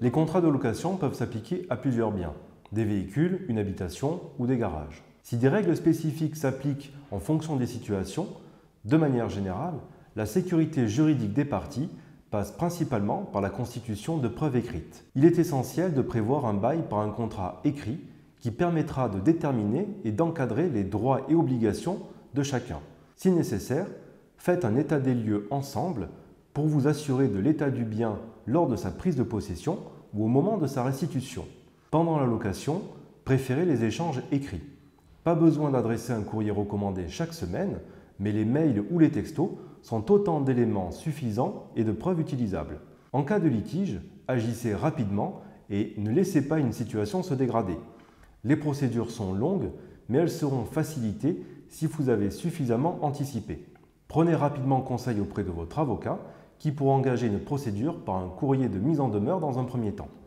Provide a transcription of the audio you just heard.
Les contrats de location peuvent s'appliquer à plusieurs biens, des véhicules, une habitation ou des garages. Si des règles spécifiques s'appliquent en fonction des situations, de manière générale, la sécurité juridique des parties passe principalement par la constitution de preuves écrites. Il est essentiel de prévoir un bail par un contrat écrit qui permettra de déterminer et d'encadrer les droits et obligations de chacun. Si nécessaire, faites un état des lieux ensemble pour vous assurer de l'état du bien lors de sa prise de possession ou au moment de sa restitution. Pendant la location, préférez les échanges écrits. Pas besoin d'adresser un courrier recommandé chaque semaine, mais les mails ou les textos sont autant d'éléments suffisants et de preuves utilisables. En cas de litige, agissez rapidement et ne laissez pas une situation se dégrader. Les procédures sont longues, mais elles seront facilitées si vous avez suffisamment anticipé. Prenez rapidement conseil auprès de votre avocat qui pourra engager une procédure par un courrier de mise en demeure dans un premier temps.